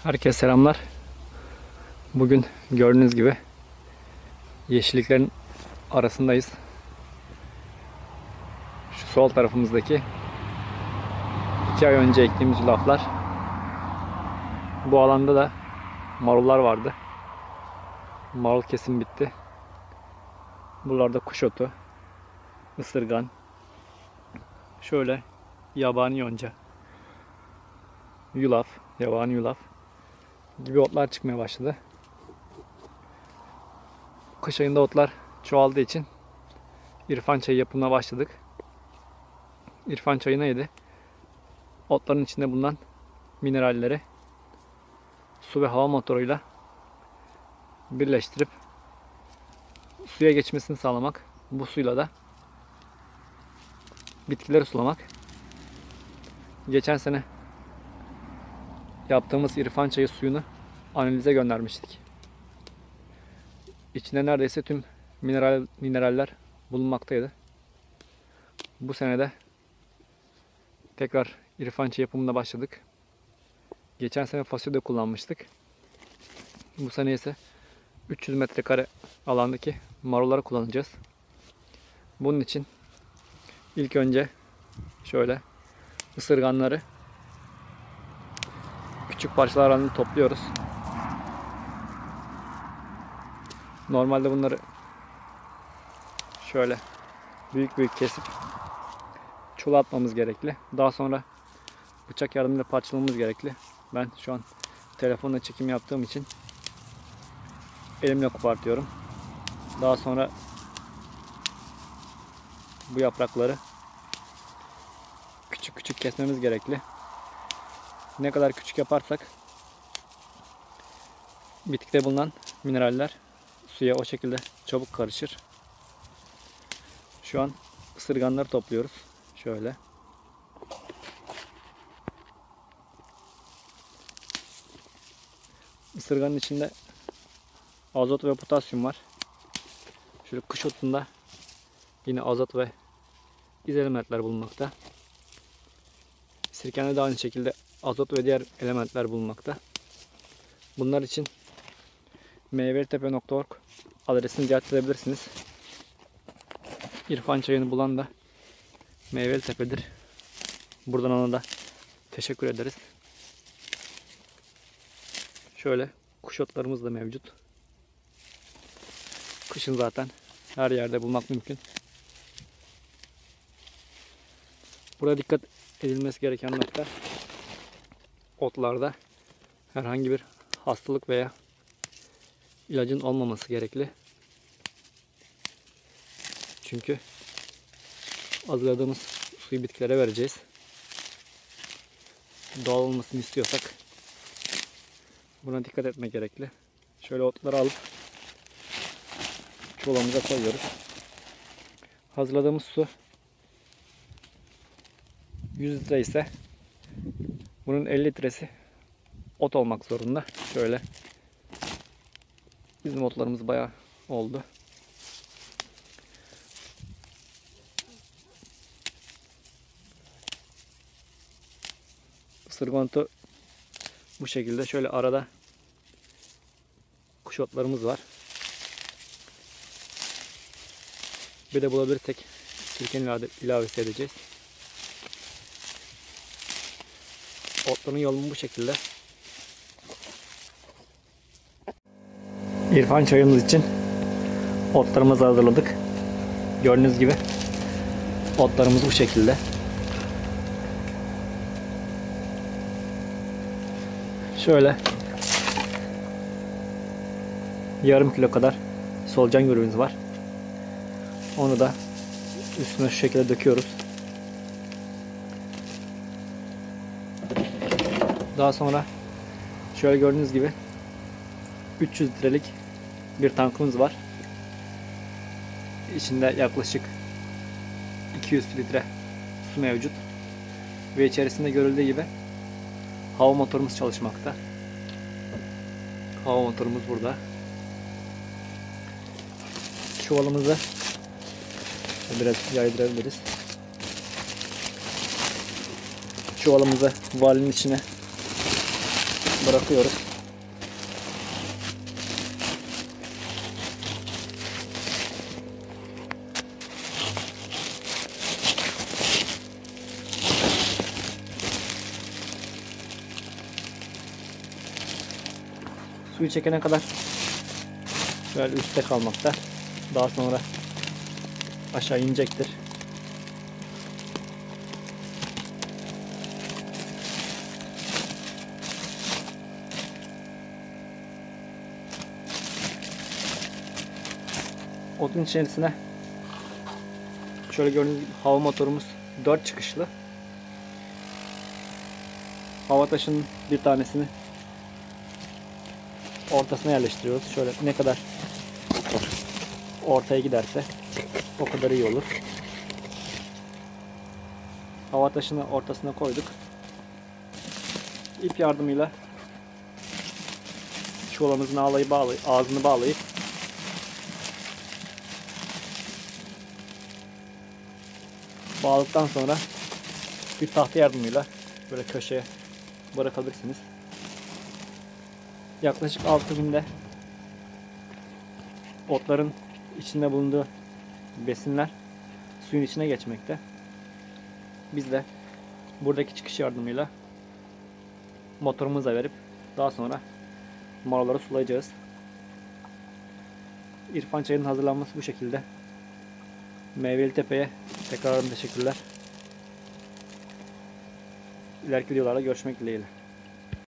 Herkese selamlar. Bugün gördüğünüz gibi yeşilliklerin arasındayız. Şu sol tarafımızdaki 2 ay önce ektiğimiz yulaflar. Bu alanda da marullar vardı. Marul kesim bitti. Buralarda kuş otu, ısırgan, şöyle yabani yonca, yulaf, yabani yulaf gibi otlar çıkmaya başladı. Kış ayında otlar çoğaldığı için İrfan çayı yapımına başladık. İrfan çayı neydi? Otların içinde bulunan mineralleri su ve hava motoruyla birleştirip suya geçmesini sağlamak. Bu suyla da bitkileri sulamak. Geçen sene yaptığımız İrfan çayı suyunu analize göndermiştik. İçinde neredeyse tüm mineraller bulunmaktaydı. Bu sene de tekrar İrfan çayı yapımına başladık. Geçen sene fasulye kullanmıştık. Bu sene ise 300 metrekare alandaki marulları kullanacağız. Bunun için ilk önce şöyle ısırganları küçük parçalar halinde topluyoruz. Normalde bunları şöyle büyük büyük kesip çula atmamız gerekli. Daha sonra bıçak yardımıyla parçalamamız gerekli. Ben şu an telefonla çekim yaptığım için elimle kopartıyorum. Daha sonra bu yaprakları küçük küçük kesmemiz gerekli. Ne kadar küçük yaparsak bitkide bulunan mineraller suya o şekilde çabuk karışır. Şu an ısırganları topluyoruz. Şöyle. Isırganın içinde azot ve potasyum var. Şöyle kış otunda yine azot ve izelementler bulunmakta. Sirkende de aynı şekilde azot ve diğer elementler bulunmakta. Bunlar için meyvelitepe.org adresini ziyaret edebilirsiniz. İrfan çayını bulan da Meyvelitepe'dir. Buradan ona da teşekkür ederiz. Şöyle kuş otlarımız da mevcut. Kışın zaten her yerde bulmak mümkün. Burada dikkat edilmesi gereken nokta, otlarda herhangi bir hastalık veya ilacın olmaması gerekli. Çünkü hazırladığımız suyu bitkilere vereceğiz. Doğal olmasını istiyorsak buna dikkat etmek gerekli. Şöyle otları alıp çuvalımıza koyuyoruz. Hazırladığımız su 100 litre ise bunun 50 litresi ot olmak zorunda. Şöyle bizim otlarımız bayağı oldu. Isırgan otu bu şekilde. Şöyle arada kuş otlarımız var. Bir de bulabilirsek sirkenin ilavesi edeceğiz. Otların yolumu bu şekilde. İrfan çayımız için otlarımızı hazırladık. Gördüğünüz gibi otlarımız bu şekilde. Şöyle yarım kilo kadar solucan gürümüz var. Onu da üstüne şu şekilde döküyoruz. Daha sonra şöyle gördüğünüz gibi 300 litrelik bir tankımız var. İçinde yaklaşık 200 litre su mevcut. Ve içerisinde görüldüğü gibi hava motorumuz çalışmakta. Hava motorumuz burada. Çuvalımızı biraz yaydırabiliriz. Çuvalımızı valinin içine bırakıyoruz. Suyu çekene kadar şöyle üstte kalmakta. Daha sonra aşağı inecektir. Otun içerisine şöyle gördüğünüz gibi hava motorumuz 4 çıkışlı. Hava taşının bir tanesini ortasına yerleştiriyoruz. Şöyle ne kadar ortaya giderse o kadar iyi olur. Hava taşını ortasına koyduk. İp yardımıyla çuvalımızın ağzını bağlayıp bağladıktan sonra bir tahta yardımıyla böyle köşeye bırakabilirsiniz. Yaklaşık 6 günde otların içinde bulunduğu besinler suyun içine geçmekte. Biz de buradaki çıkış yardımıyla motorumuza verip daha sonra marulları sulayacağız. İrfan çayının hazırlanması bu şekilde. Meyveli Tepe'ye tekrardan teşekkürler. İleriki videolarda görüşmek dileğiyle.